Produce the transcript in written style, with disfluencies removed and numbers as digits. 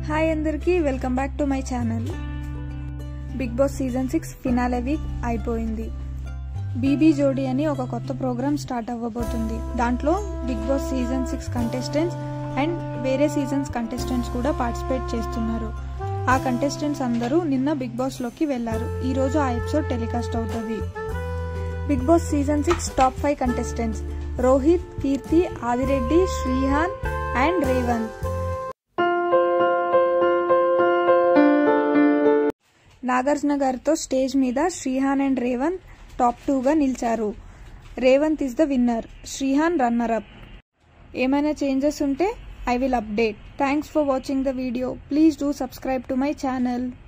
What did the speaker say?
Hi అందరికీ welcome back to my channel. Big boss season 6 finale week అయిపోయింది. BB Jodi అని ఒక కొత్త ప్రోగ్రామ్ స్టార్ట్ అవ్వబోతుంది. దాంట్లో big boss season 6 contestants and వేరే సీజన్స్ కంటెస్టెంట్స్ కూడా పార్టిసిపేట్ చేస్తున్నారు. ఆ కంటెస్టెంట్స్ అందరూ నిన్న బిగ్ బాస్ లోకి వెళ్లారు. ఈ రోజు ఆ ఎపిసోడ్ టెలికాస్ట్ అవుతుంది. Big boss season 6 top 5 contestants Rohit, Keerthi, Adireddy, Srihan and Revanth. Nagarjuna గారితో స్టేజ్ మీద శ్రీహాన్ అండ్ రేవంత్ టాప్ 2గా నిలిచారు. Revanth is the winner, Srihan runner up. ఏమైనా చేంజెస్ ఉంటే I will update. Thanks for watching the video. Please do subscribe to my channel.